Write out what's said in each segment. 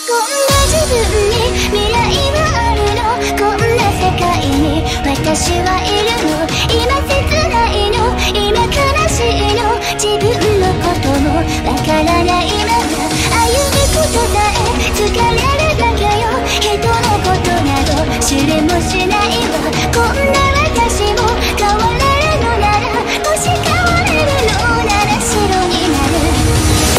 こんな自分に未来はあるの、こんな世界に私はいるの、今切ないの、今悲しいの、自分のこともわからないまま歩くことさえ疲れるだけよ、人のことなど知りもしないわ、こんな私も変われるのなら、もし変われるのなら白になる。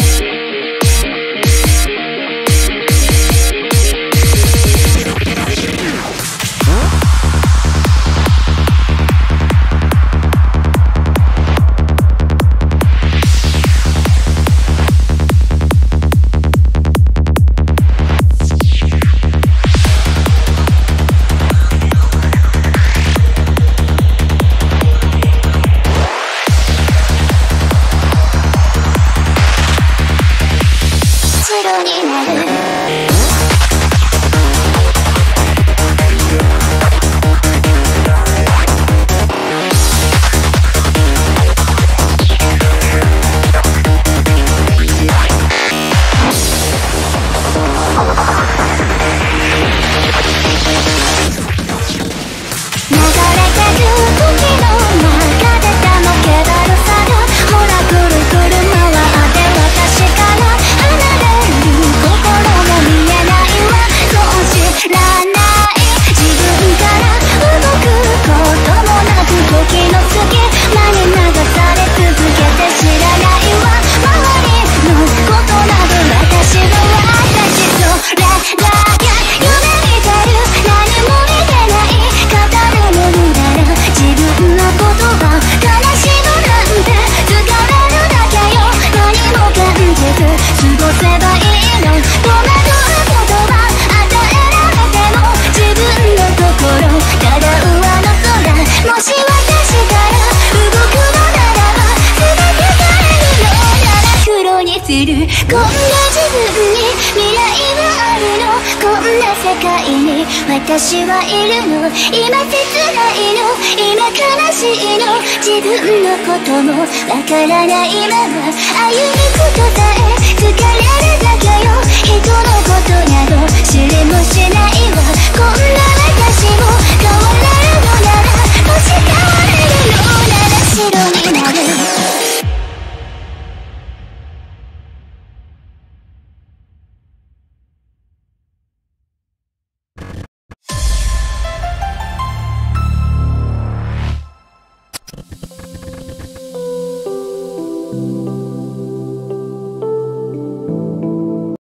こんな自分に未来はあるの、こんな世界に私はいるの、今切ないの、今悲しいの、自分のこともわからないまま歩むことさえ疲れるだけよ、人のことなど知りもしないわ、こんな私も変われるのなら、もし変われるのなら白に